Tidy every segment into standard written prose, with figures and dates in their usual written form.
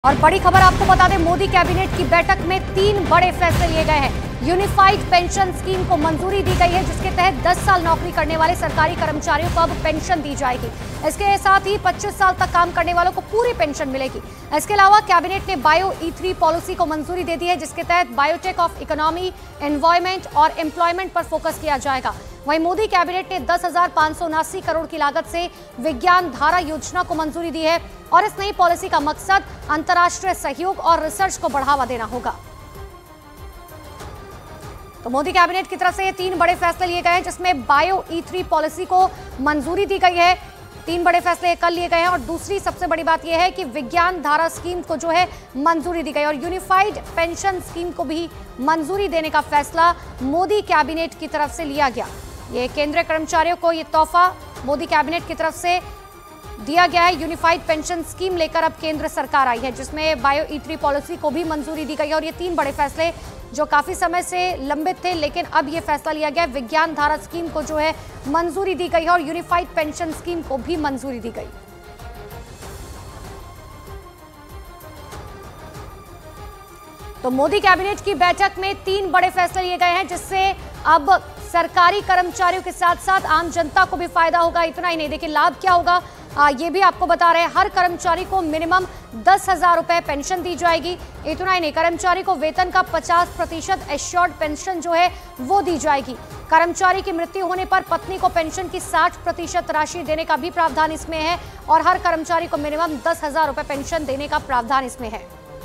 और बड़ी खबर आपको बता दें, मोदी कैबिनेट की बैठक में 3 बड़े फैसले लिए गए हैं। यूनिफाइड पेंशन स्कीम को मंजूरी दी गई है, जिसके तहत 10 साल नौकरी करने वाले सरकारी कर्मचारियों को अब पेंशन दी जाएगी। इसके साथ ही 25 साल तक काम करने वालों को पूरी पेंशन मिलेगी। इसके अलावा कैबिनेट ने बायो E3 पॉलिसी को मंजूरी दे दी है, जिसके तहत बायोटेक ऑफ इकोनॉमी, एनवायरमेंट और एम्प्लॉयमेंट पर फोकस किया जाएगा। वहीं मोदी कैबिनेट ने 10,579 करोड़ की लागत से विज्ञान धारा योजना को मंजूरी दी है और इस नई पॉलिसी का मकसद अंतर्राष्ट्रीय सहयोग और रिसर्च को बढ़ावा देना होगा। तो मोदी कैबिनेट की तरफ से ये 3 बड़े फैसले लिए गए हैं, जिसमें बायो E3 पॉलिसी को मंजूरी दी गई है। 3 बड़े फैसले कल लिए गए हैं और दूसरी सबसे बड़ी बात यह है कि विज्ञान धारा स्कीम को जो है मंजूरी दी गई और यूनिफाइड पेंशन स्कीम को भी मंजूरी देने का फैसला मोदी कैबिनेट की तरफ से लिया गया। ये केंद्रीय कर्मचारियों को ये तोहफा मोदी कैबिनेट की तरफ से दिया गया है। यूनिफाइड पेंशन स्कीम लेकर अब केंद्र सरकार आई है, जिसमें बायो E3 पॉलिसी को भी मंजूरी दी गई है और ये 3 बड़े फैसले जो काफी समय से लंबित थे, लेकिन अब ये फैसला लिया गया है। विज्ञान धारा स्कीम को जो है मंजूरी दी गई है और यूनिफाइड पेंशन स्कीम को भी मंजूरी दी गई। तो मोदी कैबिनेट की बैठक में 3 बड़े फैसले लिए गए हैं, जिससे अब सरकारी कर्मचारियों के साथ साथ आम जनता को भी फायदा होगा। इतना ही नहीं, देखिए लाभ क्या होगा ये भी आपको बता रहे हैं। हर कर्मचारी को मिनिमम 10,000 रुपए पेंशन दी जाएगी। इतना ही नहीं, कर्मचारी को वेतन का 50% एश्योर्ड पेंशन जो है वो दी जाएगी। कर्मचारी की मृत्यु होने पर पत्नी को पेंशन की 60% राशि देने का भी प्रावधान इसमें है और हर कर्मचारी को मिनिमम 10,000 रुपए पेंशन देने का प्रावधान इसमें है।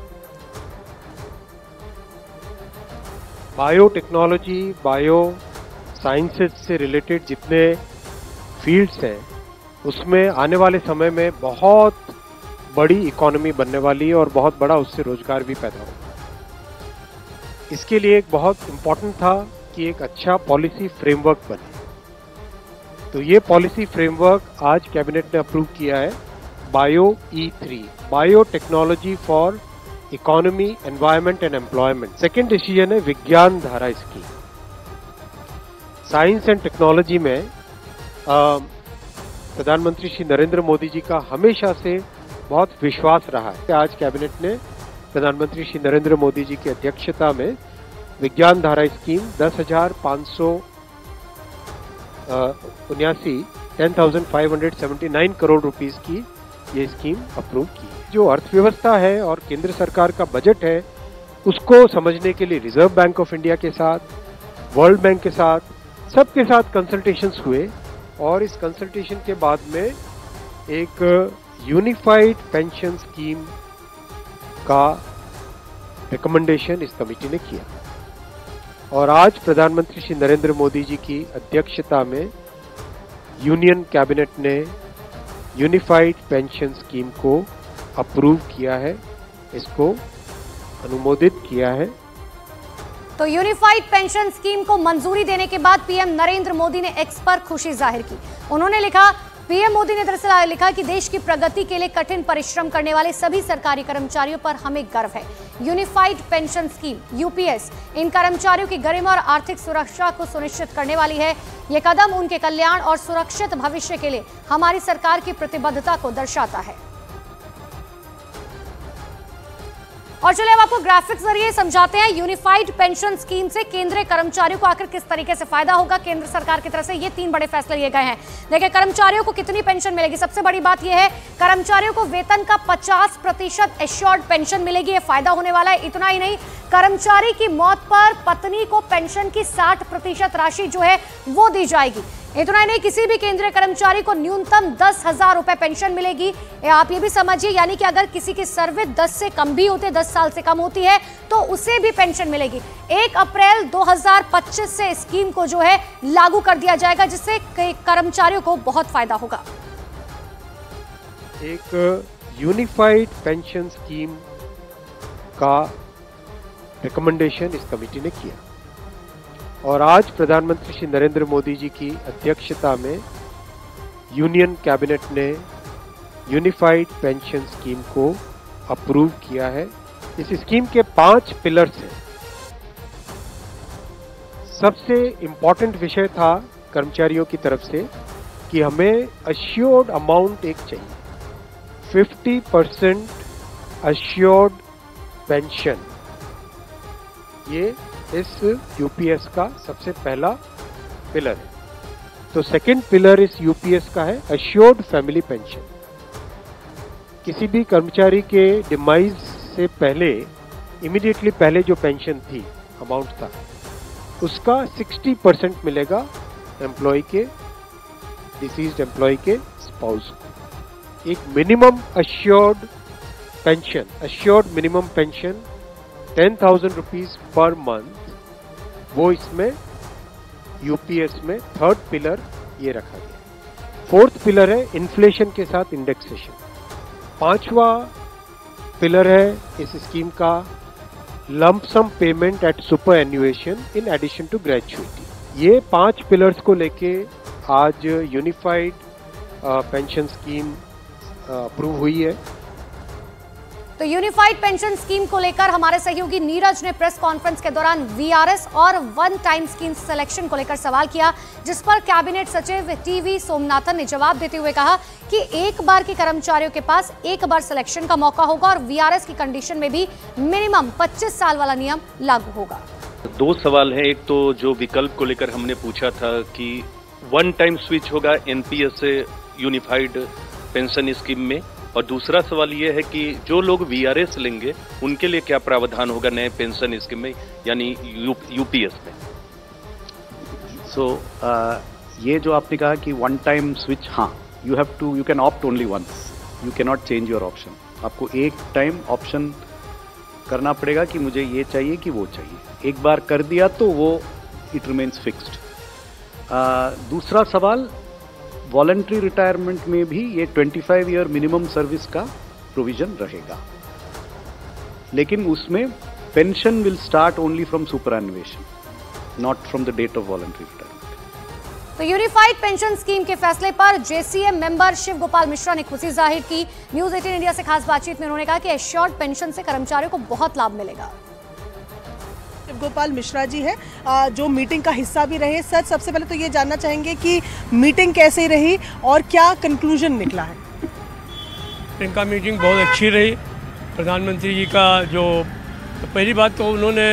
बायोटेक्नोलॉजी, बायो साइंसेज से रिलेटेड जितने फील्ड्स हैं, उसमें आने वाले समय में बहुत बड़ी इकोनॉमी बनने वाली है और बहुत बड़ा उससे रोजगार भी पैदा होगा। इसके लिए एक बहुत इम्पोर्टेंट था कि एक अच्छा पॉलिसी फ्रेमवर्क बने। तो ये पॉलिसी फ्रेमवर्क आज कैबिनेट ने अप्रूव किया है। Bio E3, biotechnology for economy, environment and employment. Second decision है विज्ञान धारा स्कीम। साइंस एंड टेक्नोलॉजी में प्रधानमंत्री श्री नरेंद्र मोदी जी का हमेशा से बहुत विश्वास रहा है। आज कैबिनेट ने प्रधानमंत्री श्री नरेंद्र मोदी जी की अध्यक्षता में विज्ञान धारा स्कीम 10,579 करोड़ रुपीस की ये स्कीम अप्रूव की है। जो अर्थव्यवस्था है और केंद्र सरकार का बजट है, उसको समझने के लिए रिजर्व बैंक ऑफ इंडिया के साथ, वर्ल्ड बैंक के साथ, सबके साथ कंसल्टेशंस हुए और इस कंसल्टेशन के बाद में एक यूनिफाइड पेंशन स्कीम का रिकमेंडेशन इस कमेटी ने किया और आज प्रधानमंत्री श्री नरेंद्र मोदी जी की अध्यक्षता में यूनियन कैबिनेट ने यूनिफाइड पेंशन स्कीम को अप्रूव किया है, इसको अनुमोदित किया है। तो यूनिफाइड पेंशन स्कीम को मंजूरी देने के बाद पीएम नरेंद्र मोदी ने एक्स पर खुशी जाहिर की। उन्होंने लिखा, पीएम मोदी ने दरअसल लिखा कि देश की प्रगति के लिए कठिन परिश्रम करने वाले सभी सरकारी कर्मचारियों पर हमें गर्व है। यूनिफाइड पेंशन स्कीम UPS इन कर्मचारियों की गरिमा और आर्थिक सुरक्षा को सुनिश्चित करने वाली है। ये कदम उनके कल्याण और सुरक्षित भविष्य के लिए हमारी सरकार की प्रतिबद्धता को दर्शाता है। और चलिए अब आपको ग्राफिक्स जरिए समझाते हैं यूनिफाइड पेंशन स्कीम से केंद्रीय कर्मचारियों को आखिर किस तरीके से फायदा होगा। केंद्र सरकार की तरफ से ये 3 बड़े फैसले लिए गए हैं। देखिए, कर्मचारियों को कितनी पेंशन मिलेगी। सबसे बड़ी बात यह है, कर्मचारियों को वेतन का 50% एश्योर्ड पेंशन मिलेगी। ये फायदा होने वाला है। इतना ही नहीं, कर्मचारी की मौत पर पत्नी को पेंशन की 60% राशि जो है वो दी जाएगी। इतना ही नहीं, किसी भी केंद्रीय कर्मचारी को न्यूनतम 10,000 रुपए पेंशन मिलेगी। आप ये भी समझिए, यानी कि अगर किसी की सर्विस 10 से कम भी होती है, 10 साल से कम होती है, तो उसे भी पेंशन मिलेगी। 1 अप्रैल 2025 से स्कीम को जो है लागू कर दिया जाएगा, जिससे कर्मचारियों को बहुत फायदा होगा। एक यूनिफाइड पेंशन स्कीम का रिकमेंडेशन इस कमेटी ने किया और आज प्रधानमंत्री श्री नरेंद्र मोदी जी की अध्यक्षता में यूनियन कैबिनेट ने यूनिफाइड पेंशन स्कीम को अप्रूव किया है। इस स्कीम के 5 पिलर्स हैं। सबसे इम्पोर्टेंट विषय था कर्मचारियों की तरफ से कि हमें अश्योर्ड अमाउंट एक चाहिए। 50% अश्योर्ड पेंशन, ये इस यूपीएस का सबसे पहला पिलर है। तो सेकंड पिलर इस यूपीएस का है अश्योर्ड फैमिली पेंशन। किसी भी कर्मचारी के डिमाइज से पहले, इमीडिएटली पहले जो पेंशन थी, अमाउंट था, उसका 60% मिलेगा एम्प्लॉय के, डिसीज्ड एम्प्लॉय के स्पाउस को। एक minimum assured pension, assured minimum pension 10,000 rupees per month, वो इसमें यूपीएस में थर्ड पिलर ये रखा गया। फोर्थ पिलर है इन्फ्लेशन के साथ इंडेक्सेशन। पांचवा पिलर है इस स्कीम का lump sum payment at superannuation in addition to gratuity. ये 5 पिलर्स को लेके आज यूनिफाइड पेंशन स्कीम अप्रूव हुई है। तो यूनिफाइड पेंशन स्कीम को लेकर हमारे सहयोगी नीरज ने प्रेस कॉन्फ्रेंस के दौरान वीआरएस और वन टाइम स्कीम सिलेक्शन को लेकर सवाल किया, जिस पर कैबिनेट सचिव टीवी सोमनाथन ने जवाब देते हुए कहा कि एक बार के कर्मचारियों के पास एक बार सिलेक्शन का मौका होगा और वीआरएस की कंडीशन में भी मिनिमम 25 साल वाला नियम लागू होगा। 2 सवाल है। एक तो जो विकल्प को लेकर हमने पूछा था कि वन टाइम स्विच होगा एनपीएस से यूनिफाइड पेंशन स्कीम में, और दूसरा सवाल ये है कि जो लोग वीआरएस लेंगे उनके लिए क्या प्रावधान होगा नए पेंशन स्कीम में, यानी यूपीएस में। ये जो आपने कहा कि वन टाइम स्विच, हाँ, you can opt only once, you can not change your option. आपको एक टाइम ऑप्शन करना पड़ेगा कि मुझे ये चाहिए कि वो चाहिए। एक बार कर दिया तो वो इट रिमेन्स फिक्स्ड। दूसरा सवाल, वॉलंटरी रिटायरमेंट में भी ये 25 ईयर मिनिमम सर्विस का प्रोविजन रहेगा, लेकिन उसमें pension will start only from superannuation, not from the date of voluntary retirement. तो यूनिफाइड पेंशन स्कीम के फैसले पर जेसीएम मेंबर शिव गोपाल मिश्रा ने खुशी जाहिर की। न्यूज 18 इंडिया से खास बातचीत में उन्होंने कहा कि एश्योर्ड पेंशन से कर्मचारियों को बहुत लाभ मिलेगा। गोपाल मिश्रा जी है जो मीटिंग का हिस्सा भी रहे। सर, सबसे पहले तो ये जानना चाहेंगे कि मीटिंग कैसी रही और क्या कंक्लूजन निकला है? इनका मीटिंग बहुत अच्छी रही। प्रधानमंत्री जी का जो पहली बात तो उन्होंने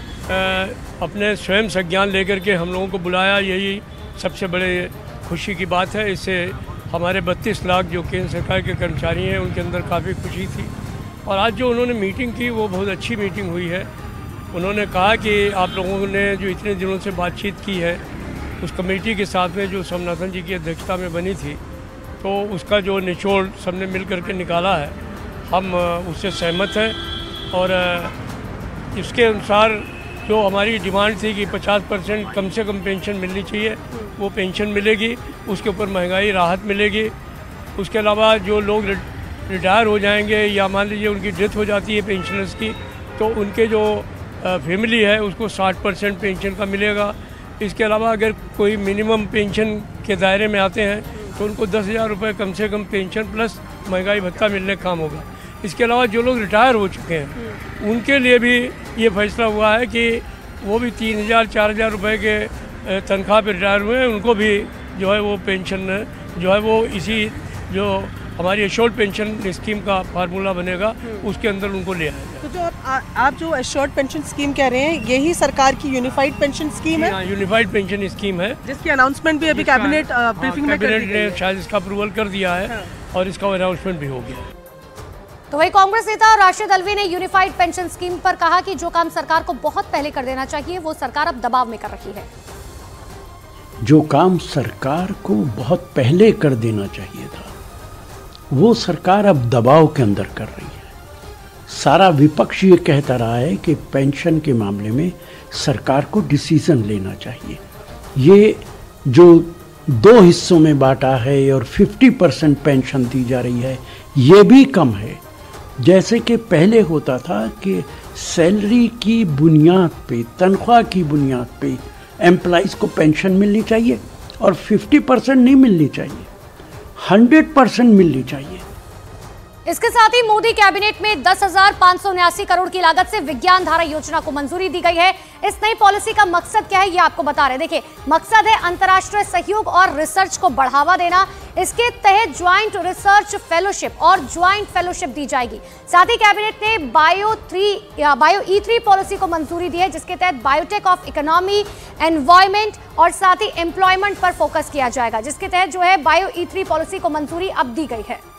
अपने स्वयं संज्ञान लेकर के हम लोगों को बुलाया, यही सबसे बड़े खुशी की बात है। इससे हमारे 32 लाख जो केंद्र सरकार के कर्मचारी हैं उनके अंदर काफ़ी खुशी थी। और आज जो उन्होंने मीटिंग की वो बहुत अच्छी मीटिंग हुई है। उन्होंने कहा कि आप लोगों ने जो इतने दिनों से बातचीत की है उस कमेटी के साथ में जो सोमनाथन जी की अध्यक्षता में बनी थी, तो उसका जो निचोड़ सबने मिल करके निकाला है, हम उससे सहमत हैं। और इसके अनुसार जो हमारी डिमांड थी कि 50% कम से कम पेंशन मिलनी चाहिए, वो पेंशन मिलेगी। उसके ऊपर महंगाई राहत मिलेगी। उसके अलावा जो लोग रिटायर हो जाएंगे या मान लीजिए उनकी डेथ हो जाती है पेंशनर्स की, तो उनके जो फैमिली है उसको 60% पेंशन का मिलेगा। इसके अलावा अगर कोई मिनिमम पेंशन के दायरे में आते हैं तो उनको 10,000 रुपये कम से कम पेंशन प्लस महंगाई भत्ता मिलने का काम होगा। इसके अलावा जो लोग रिटायर हो चुके हैं उनके लिए भी ये फैसला हुआ है कि वो भी 3,000-4,000 रुपये के तनख्वाह पर रिटायर हुए हैं, उनको भी जो है वो पेंशन जो है वो इसी जो हमारी एश्योर्ड पेंशन स्कीम का फार्मूला बनेगा उसके अंदर उनको ले आएगा। तो जो आप जो एश्योर्ड पेंशन स्कीम कह रहे हैं, यही सरकार की यूनिफाइड पेंशन स्कीम है? यूनिफाइड पेंशन स्कीम है, जिसकी अनाउंसमेंट भी अभी कैबिनेट ब्रीफिंग में कैबिनेट ने शायद इसका अप्रूवल कर दिया है और इसका अनाउंसमेंट भी हो गया। तो वही कांग्रेस नेता और राशिद अल्वी ने यूनिफाइड पेंशन स्कीम पर कहा कि जो काम सरकार को बहुत पहले कर देना चाहिए वो सरकार अब दबाव में कर रही है। जो काम सरकार को बहुत पहले कर देना चाहिए था वो सरकार अब दबाव के अंदर कर रही है। सारा विपक्ष ये कहता रहा है कि पेंशन के मामले में सरकार को डिसीजन लेना चाहिए। ये जो 2 हिस्सों में बांटा है और 50% पेंशन दी जा रही है, ये भी कम है। जैसे कि पहले होता था कि सैलरी की बुनियाद पे, तनख्वाह की बुनियाद पे एम्प्लॉइज़ को पेंशन मिलनी चाहिए और 50% नहीं मिलनी चाहिए, 100% मिलनी चाहिए। इसके साथ ही मोदी कैबिनेट में 10,579 करोड़ की लागत से विज्ञान धारा योजना को मंजूरी दी गई है। इस नई पॉलिसी का मकसद क्या है, ये आपको बता रहे हैं। देखिए, मकसद है अंतर्राष्ट्रीय सहयोग और रिसर्च को बढ़ावा देना। इसके तहत ज्वाइंट रिसर्च फेलोशिप और ज्वाइंट फेलोशिप दी जाएगी। साथ ही कैबिनेट ने बायो E3 पॉलिसी को मंजूरी दी है, जिसके तहत बायोटेक ऑफ इकोनॉमी, एनवायरमेंट और साथ ही एम्प्लॉयमेंट पर फोकस किया जाएगा, जिसके तहत जो है बायो E3 पॉलिसी को मंजूरी अब दी गई है।